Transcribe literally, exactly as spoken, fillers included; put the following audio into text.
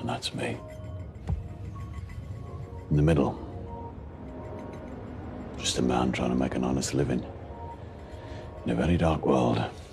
and that's me. In the middle, just a man trying to make an honest living in a very dark world.